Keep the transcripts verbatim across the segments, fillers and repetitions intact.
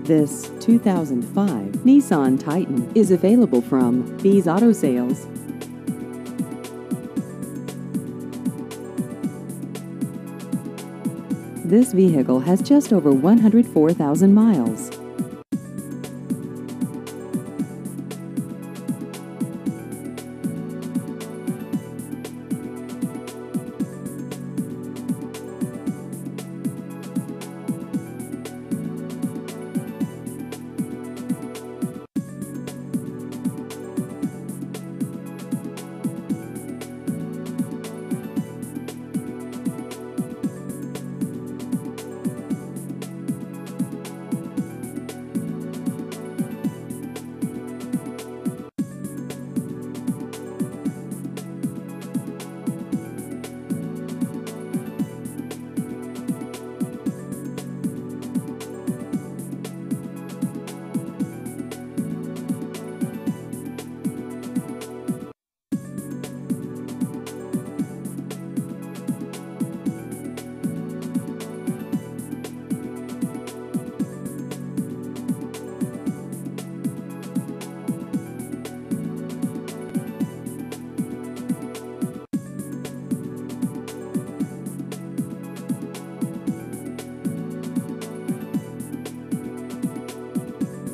This two thousand five Nissan Titan is available from Bees Auto Sales. This vehicle has just over one hundred four thousand miles.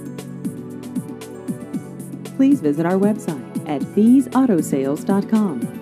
Please visit our website at bees auto sales dot com.